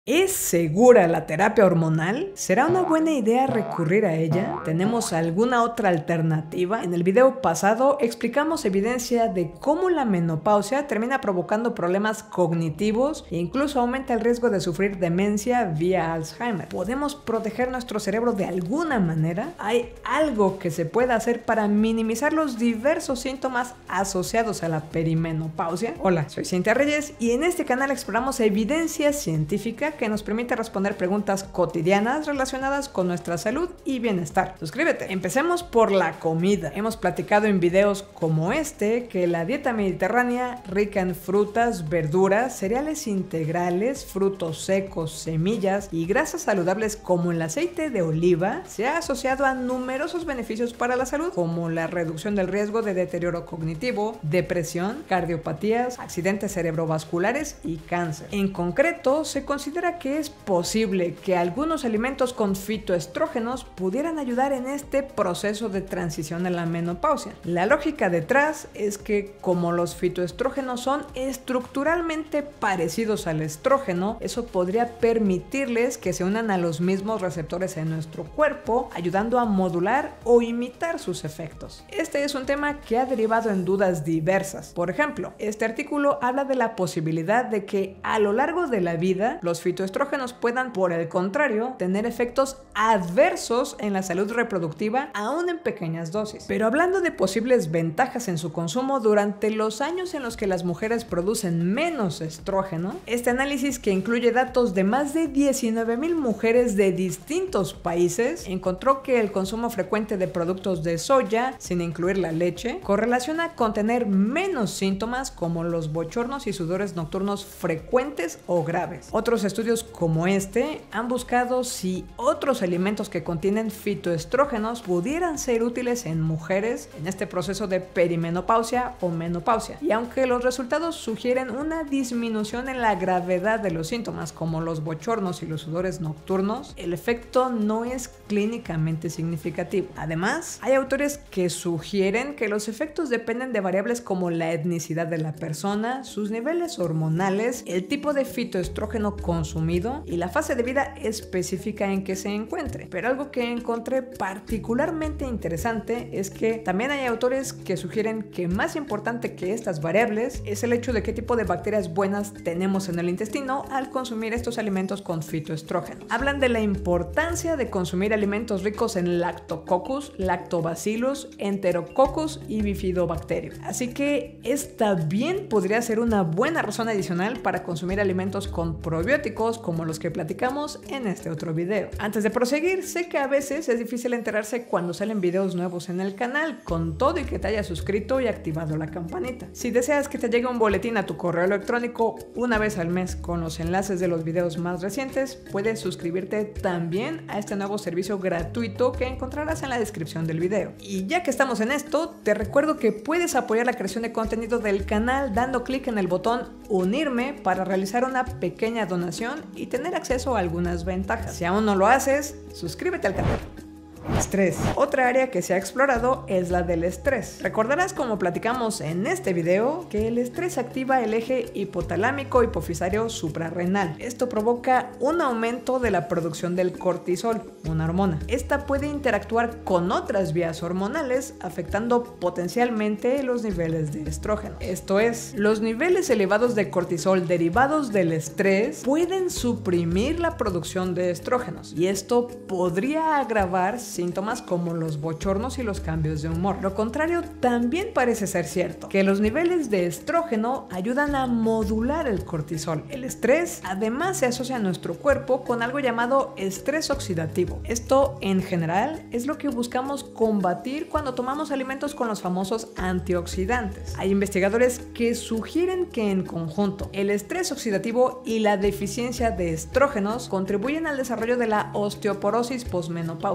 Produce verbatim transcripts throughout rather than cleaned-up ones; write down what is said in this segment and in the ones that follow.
¿Es segura la terapia hormonal? ¿Será una buena idea recurrir a ella? ¿Tenemos alguna otra alternativa? En el video pasado explicamos evidencia de cómo la menopausia termina provocando problemas cognitivos e incluso aumenta el riesgo de sufrir demencia vía Alzheimer. ¿Podemos proteger nuestro cerebro de alguna manera? ¿Hay algo que se pueda hacer para minimizar los diversos síntomas asociados a la perimenopausia? Hola, soy Cintia Reyes y en este canal exploramos evidencia científica que nos permite responder preguntas cotidianas relacionadas con nuestra salud y bienestar. Suscríbete. Empecemos por la comida. Hemos platicado en videos como este que la dieta mediterránea, rica en frutas, verduras, cereales integrales, frutos secos, semillas y grasas saludables como el aceite de oliva, se ha asociado a numerosos beneficios para la salud, como la reducción del riesgo de deterioro cognitivo, depresión, cardiopatías, accidentes cerebrovasculares y cáncer. En concreto, se considera que es posible que algunos alimentos con fitoestrógenos pudieran ayudar en este proceso de transición a la menopausia. La lógica detrás es que como los fitoestrógenos son estructuralmente parecidos al estrógeno, eso podría permitirles que se unan a los mismos receptores en nuestro cuerpo, ayudando a modular o imitar sus efectos. Este es un tema que ha derivado en dudas diversas. Por ejemplo, este artículo habla de la posibilidad de que a lo largo de la vida los fitoestrógenos puedan, por el contrario, tener efectos adversos en la salud reproductiva, aún en pequeñas dosis. Pero hablando de posibles ventajas en su consumo durante los años en los que las mujeres producen menos estrógeno, este análisis, que incluye datos de más de diecinueve mil mujeres de distintos países, encontró que el consumo frecuente de productos de soya, sin incluir la leche, correlaciona con tener menos síntomas como los bochornos y sudores nocturnos frecuentes o graves. Otros estudios como este han buscado si otros alimentos que contienen fitoestrógenos pudieran ser útiles en mujeres en este proceso de perimenopausia o menopausia. Y aunque los resultados sugieren una disminución en la gravedad de los síntomas como los bochornos y los sudores nocturnos, el efecto no es clínicamente significativo. Además, hay autores que sugieren que los efectos dependen de variables como la etnicidad de la persona, sus niveles hormonales, el tipo de fitoestrógeno consumido y la fase de vida específica en que se encuentre. Pero algo que encontré particularmente interesante es que también hay autores que sugieren que más importante que estas variables es el hecho de qué tipo de bacterias buenas tenemos en el intestino al consumir estos alimentos con fitoestrógenos. Hablan de la importancia de consumir alimentos ricos en Lactococcus, Lactobacillus, Enterococcus y Bifidobacterium. Así que esta bien podría ser una buena razón adicional para consumir alimentos con probióticos como los que platicamos en este otro video. Antes de proseguir, sé que a veces es difícil enterarse cuando salen videos nuevos en el canal, con todo y que te hayas suscrito y activado la campanita. Si deseas que te llegue un boletín a tu correo electrónico una vez al mes con los enlaces de los videos más recientes, puedes suscribirte también a este nuevo servicio gratuito que encontrarás en la descripción del video. Y ya que estamos en esto, te recuerdo que puedes apoyar la creación de contenido del canal dando clic en el botón unirme para realizar una pequeña donación y tener acceso a algunas ventajas. Si aún no lo haces, suscríbete al canal. Estrés. Otra área que se ha explorado es la del estrés. Recordarás, como platicamos en este video, que el estrés activa el eje hipotalámico hipofisario suprarrenal. Esto provoca un aumento de la producción del cortisol, una hormona. Esta puede interactuar con otras vías hormonales, afectando potencialmente los niveles de estrógeno. Esto es, los niveles elevados de cortisol derivados del estrés pueden suprimir la producción de estrógenos, y esto podría agravar síntomas como los bochornos y los cambios de humor. Lo contrario también parece ser cierto, que los niveles de estrógeno ayudan a modular el cortisol. El estrés además se asocia a nuestro cuerpo con algo llamado estrés oxidativo. Esto en general es lo que buscamos combatir cuando tomamos alimentos con los famosos antioxidantes. Hay investigadores que sugieren que en conjunto el estrés oxidativo y la deficiencia de estrógenos contribuyen al desarrollo de la osteoporosis posmenopáusica. De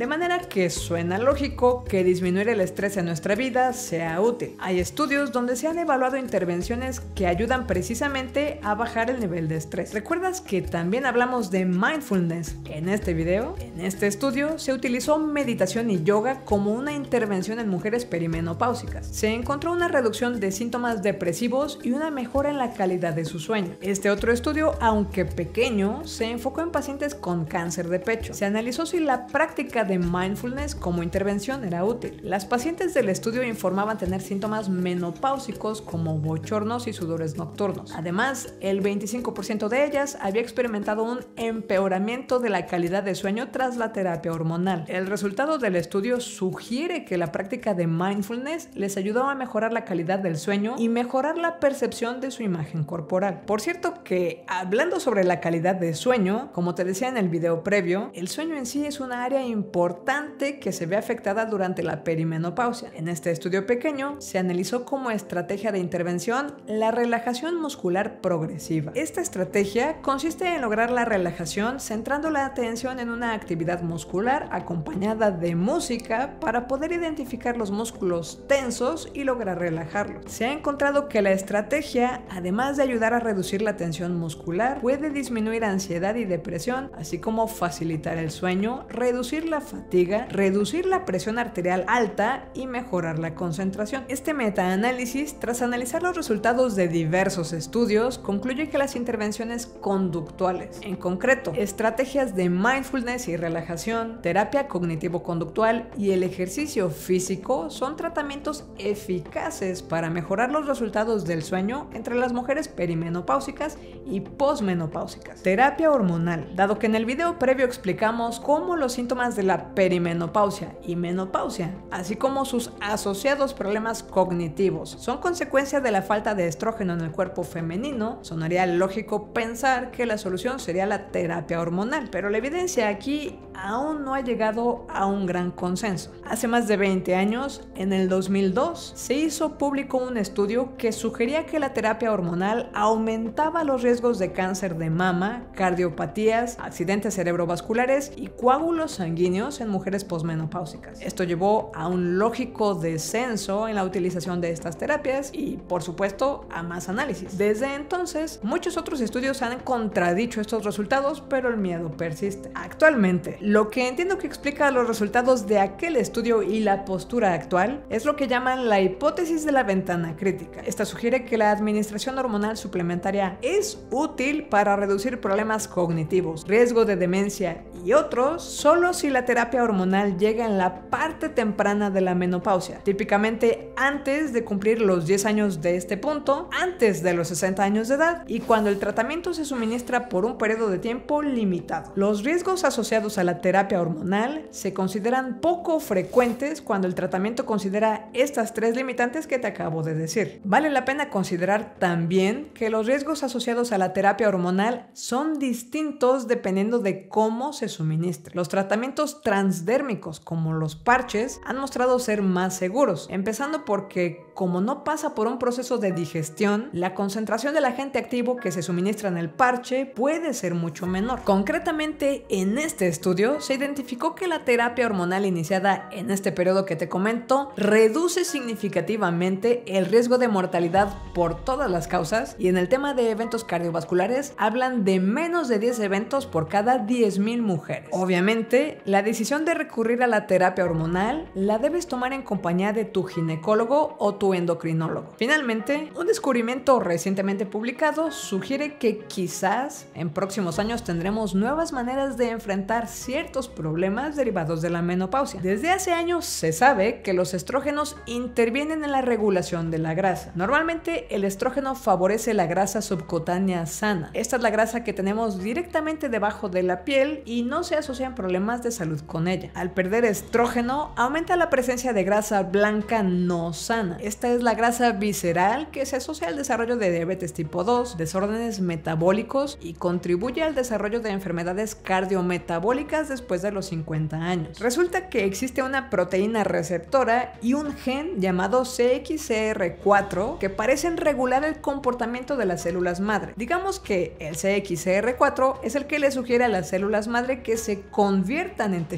manera que suena lógico que disminuir el estrés en nuestra vida sea útil. Hay estudios donde se han evaluado intervenciones que ayudan precisamente a bajar el nivel de estrés. ¿Recuerdas que también hablamos de mindfulness en este video? En este estudio se utilizó meditación y yoga como una intervención en mujeres perimenopáusicas. Se encontró una reducción de síntomas depresivos y una mejora en la calidad de su sueño. Este otro estudio, aunque pequeño, se enfocó en pacientes con cáncer de pecho. Se analizó si la práctica de mindfulness como intervención era útil. Las pacientes del estudio informaban tener síntomas menopáusicos como bochornos y sudores nocturnos. Además, el veinticinco por ciento de ellas había experimentado un empeoramiento de la calidad de sueño tras la terapia hormonal. El resultado del estudio sugiere que la práctica de mindfulness les ayudó a mejorar la calidad del sueño y mejorar la percepción de su imagen corporal. Por cierto que, hablando sobre la calidad de sueño, como te decía en el video previo, el sueño en sí es una área importante que se ve afectada durante la perimenopausia. En este estudio pequeño se analizó como estrategia de intervención la relajación muscular progresiva. Esta estrategia consiste en lograr la relajación centrando la atención en una actividad muscular acompañada de música para poder identificar los músculos tensos y lograr relajarlos. Se ha encontrado que la estrategia, además de ayudar a reducir la tensión muscular, puede disminuir ansiedad y depresión, así como facilitar el sueño, reducir la fatiga, reducir la presión arterial alta y mejorar la concentración. Este metaanálisis, tras analizar los resultados de diversos estudios, concluye que las intervenciones conductuales, en concreto, estrategias de mindfulness y relajación, terapia cognitivo-conductual y el ejercicio físico son tratamientos eficaces para mejorar los resultados del sueño entre las mujeres perimenopáusicas y posmenopáusicas. Terapia hormonal. Dado que en el video previo explicamos cómo los síntomas de la perimenopausia y menopausia, así como sus asociados problemas cognitivos, son consecuencia de la falta de estrógeno en el cuerpo femenino, sonaría lógico pensar que la solución sería la terapia hormonal, pero la evidencia aquí aún no ha llegado a un gran consenso. Hace más de veinte años, en el dos mil dos, se hizo público un estudio que sugería que la terapia hormonal aumentaba los riesgos de cáncer de mama, cardiopatías, accidentes cerebrovasculares y coágulos sanguíneos en mujeres posmenopáusicas. Esto llevó a un lógico descenso en la utilización de estas terapias y, por supuesto, a más análisis. Desde entonces, muchos otros estudios han contradicho estos resultados, pero el miedo persiste. Actualmente, lo que entiendo que explica los resultados de aquel estudio y la postura actual es lo que llaman la hipótesis de la ventana crítica. Esta sugiere que la administración hormonal suplementaria es útil para reducir problemas cognitivos, riesgo de demencia y otros solo si la terapia hormonal llega en la parte temprana de la menopausia, típicamente antes de cumplir los diez años de este punto, antes de los sesenta años de edad y cuando el tratamiento se suministra por un periodo de tiempo limitado. Los riesgos asociados a la terapia hormonal se consideran poco frecuentes cuando el tratamiento considera estas tres limitantes que te acabo de decir. Vale la pena considerar también que los riesgos asociados a la terapia hormonal son distintos dependiendo de cómo se suministre. Los tratamientos transdérmicos, como los parches, han mostrado ser más seguros, empezando porque, como no pasa por un proceso de digestión, la concentración del agente activo que se suministra en el parche puede ser mucho menor. Concretamente, en este estudio se identificó que la terapia hormonal iniciada en este periodo que te comento reduce significativamente el riesgo de mortalidad por todas las causas, y en el tema de eventos cardiovasculares hablan de menos de diez eventos por cada diez mil mujeres. Obviamente, la decisión de recurrir a la terapia hormonal la debes tomar en compañía de tu ginecólogo o tu endocrinólogo. Finalmente, un descubrimiento recientemente publicado sugiere que quizás en próximos años tendremos nuevas maneras de enfrentar ciertos problemas derivados de la menopausia. Desde hace años se sabe que los estrógenos intervienen en la regulación de la grasa. Normalmente el estrógeno favorece la grasa subcutánea sana. Esta es la grasa que tenemos directamente debajo de la piel y no se asocian problemas de salud con ella. Al perder estrógeno, aumenta la presencia de grasa blanca no sana. Esta es la grasa visceral que se asocia al desarrollo de diabetes tipo dos, desórdenes metabólicos y contribuye al desarrollo de enfermedades cardiometabólicas después de los cincuenta años. Resulta que existe una proteína receptora y un gen llamado C X C R cuatro que parecen regular el comportamiento de las células madre. Digamos que el C X C R cuatro es el que le sugiere a las células madre que se conviertan en tejido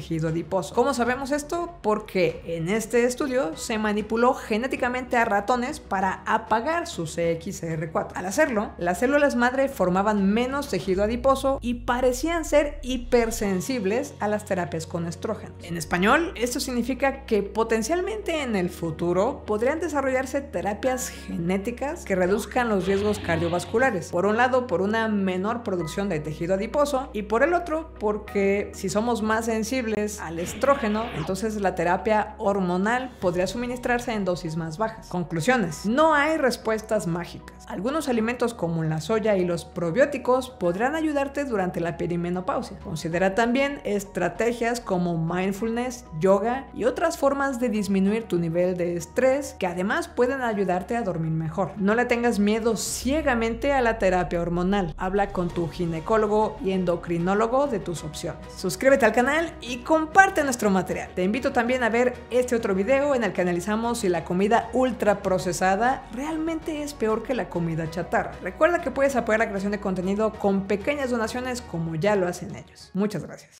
tejido adiposo. ¿Cómo sabemos esto? Porque en este estudio se manipuló genéticamente a ratones para apagar su C X C R cuatro. Al hacerlo, las células madre formaban menos tejido adiposo y parecían ser hipersensibles a las terapias con estrógenos. En español, esto significa que potencialmente en el futuro podrían desarrollarse terapias genéticas que reduzcan los riesgos cardiovasculares. Por un lado, por una menor producción de tejido adiposo, y por el otro, porque si somos más sensibles al estrógeno, entonces la terapia hormonal podría suministrarse en dosis más bajas. Conclusiones: no hay respuestas mágicas. Algunos alimentos como la soya y los probióticos podrán ayudarte durante la perimenopausia. Considera también estrategias como mindfulness, yoga y otras formas de disminuir tu nivel de estrés que además pueden ayudarte a dormir mejor. No le tengas miedo ciegamente a la terapia hormonal. Habla con tu ginecólogo y endocrinólogo de tus opciones. Suscríbete al canal y comparte nuestro material. Te invito también a ver este otro video en el que analizamos si la comida ultra procesada realmente es peor que la comida chatarra. Recuerda que puedes apoyar la creación de contenido con pequeñas donaciones como ya lo hacen ellos. Muchas gracias.